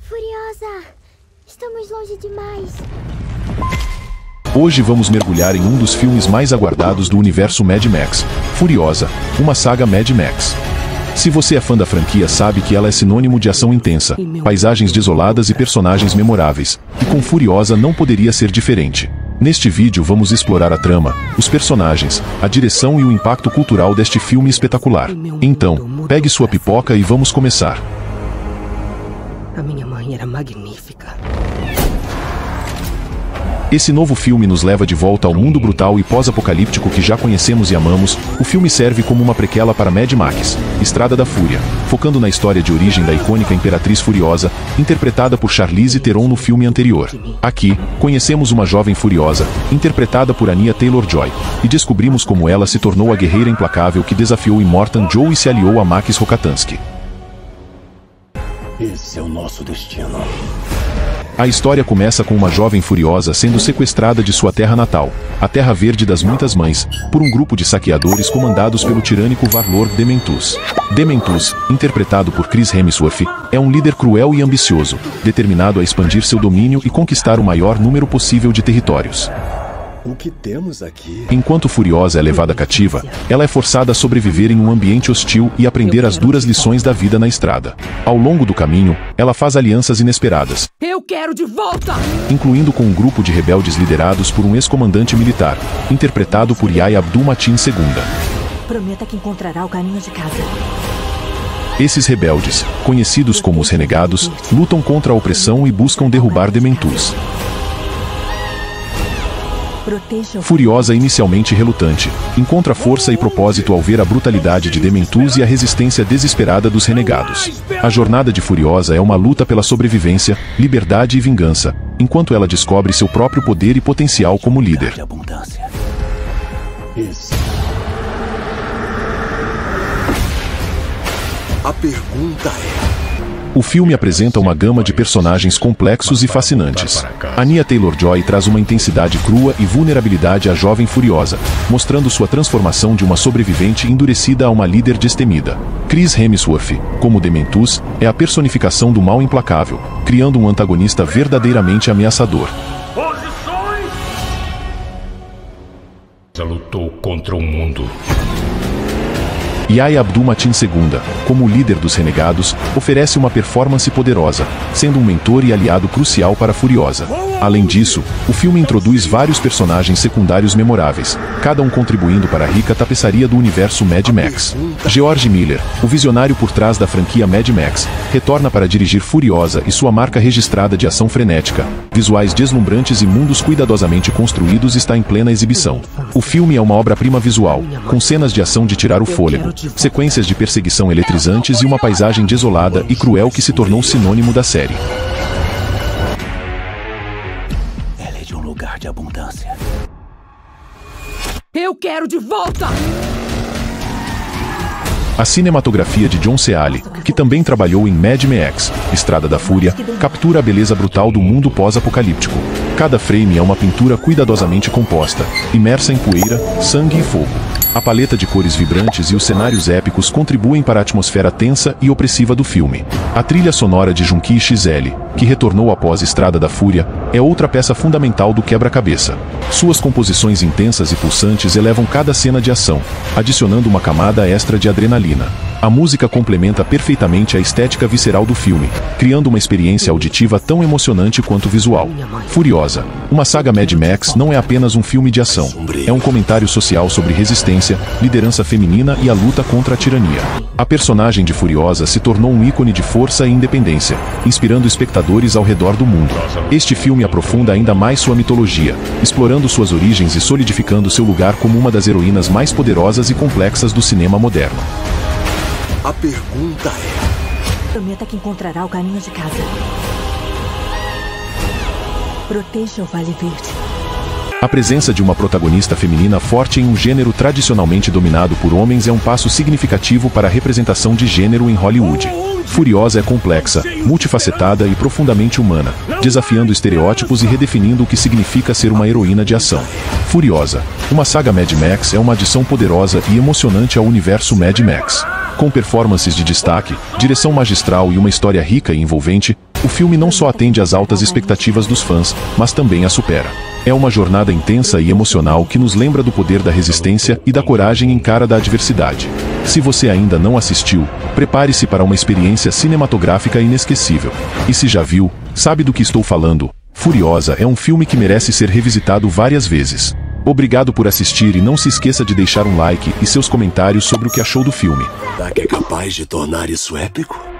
Furiosa, estamos longe demais. Hoje vamos mergulhar em um dos filmes mais aguardados do universo Mad Max, Furiosa, uma saga Mad Max. Se você é fã da franquia, sabe que ela é sinônimo de ação intensa, paisagens desoladas e personagens memoráveis, e com Furiosa não poderia ser diferente. Neste vídeo vamos explorar a trama, os personagens, a direção e o impacto cultural deste filme espetacular. Então, pegue sua pipoca e vamos começar. A minha mãe era magnífica. Esse novo filme nos leva de volta ao mundo brutal e pós-apocalíptico que já conhecemos e amamos. O filme serve como uma prequela para Mad Max, Estrada da Fúria, focando na história de origem da icônica Imperatriz Furiosa, interpretada por Charlize Theron no filme anterior. Aqui, conhecemos uma jovem furiosa, interpretada por Anya Taylor-Joy, e descobrimos como ela se tornou a guerreira implacável que desafiou Immortan Joe e se aliou a Max Rokatansky. Esse é o nosso destino. A história começa com uma jovem furiosa sendo sequestrada de sua terra natal, a Terra Verde das Muitas Mães, por um grupo de saqueadores comandados pelo tirânico Warlord Dementus. Dementus, interpretado por Chris Hemsworth, é um líder cruel e ambicioso, determinado a expandir seu domínio e conquistar o maior número possível de territórios. O que temos aqui? Enquanto Furiosa é levada cativa, ela é forçada a sobreviver em um ambiente hostil e aprender as duras lições da vida na estrada. Ao longo do caminho, ela faz alianças inesperadas. Eu quero de volta! Incluindo com um grupo de rebeldes liderados por um ex-comandante militar, interpretado por Yahya Abdul-Mateen II. Prometa que encontrará o caminho de casa. Esses rebeldes, conhecidos como os Renegados, lutam contra a opressão e buscam derrubar Dementus. Furiosa, inicialmente relutante, encontra força e propósito ao ver a brutalidade de Dementus e a resistência desesperada dos Renegados. A jornada de Furiosa é uma luta pela sobrevivência, liberdade e vingança, enquanto ela descobre seu próprio poder e potencial como líder. A pergunta é... O filme apresenta uma gama de personagens complexos e fascinantes. Anya Taylor-Joy traz uma intensidade crua e vulnerabilidade à jovem Furiosa, mostrando sua transformação de uma sobrevivente endurecida a uma líder destemida. Chris Hemsworth, como Dementus, é a personificação do mal implacável, criando um antagonista verdadeiramente ameaçador. Posições! Ela lutou contra o mundo. Yahya Abdul-Mateen II, como líder dos Renegados, oferece uma performance poderosa, sendo um mentor e aliado crucial para Furiosa. Além disso, o filme introduz vários personagens secundários memoráveis, cada um contribuindo para a rica tapeçaria do universo Mad Max. George Miller, o visionário por trás da franquia Mad Max, retorna para dirigir Furiosa e sua marca registrada de ação frenética, visuais deslumbrantes e mundos cuidadosamente construídos está em plena exibição. O filme é uma obra-prima visual, com cenas de ação de tirar o fôlego, sequências de perseguição eletrizantes e uma paisagem desolada e cruel que se tornou sinônimo da série. Ela é de um lugar de abundância. Eu quero de volta! A cinematografia de John Seale, que também trabalhou em Mad Max, Estrada da Fúria, captura a beleza brutal do mundo pós-apocalíptico. Cada frame é uma pintura cuidadosamente composta, imersa em poeira, sangue e fogo. A paleta de cores vibrantes e os cenários épicos contribuem para a atmosfera tensa e opressiva do filme. A trilha sonora de Junkie XL, que retornou após Estrada da Fúria, é outra peça fundamental do quebra-cabeça. Suas composições intensas e pulsantes elevam cada cena de ação, adicionando uma camada extra de adrenalina. A música complementa perfeitamente a estética visceral do filme, criando uma experiência auditiva tão emocionante quanto visual. Furiosa, uma saga Mad Max não é apenas um filme de ação. É um comentário social sobre resistência, liderança feminina e a luta contra a tirania. A personagem de Furiosa se tornou um ícone de força e independência, inspirando espectadores ao redor do mundo. Este filme aprofunda ainda mais sua mitologia, explorando suas origens e solidificando seu lugar como uma das heroínas mais poderosas e complexas do cinema moderno. A pergunta é... Prometa que encontrará o caminho de casa. Proteja o Vale Verde. A presença de uma protagonista feminina forte em um gênero tradicionalmente dominado por homens é um passo significativo para a representação de gênero em Hollywood. Furiosa é complexa, multifacetada e profundamente humana, desafiando estereótipos e redefinindo o que significa ser uma heroína de ação. Furiosa, uma saga Mad Max é uma adição poderosa e emocionante ao universo Mad Max. Com performances de destaque, direção magistral e uma história rica e envolvente, O filme não só atende às altas expectativas dos fãs, mas também as supera. É uma jornada intensa e emocional que nos lembra do poder da resistência e da coragem em cara da adversidade. Se você ainda não assistiu, prepare-se para uma experiência cinematográfica inesquecível. E se já viu, sabe do que estou falando. Furiosa é um filme que merece ser revisitado várias vezes. Obrigado por assistir e não se esqueça de deixar um like e seus comentários sobre o que achou do filme. Será que é capaz de tornar isso épico?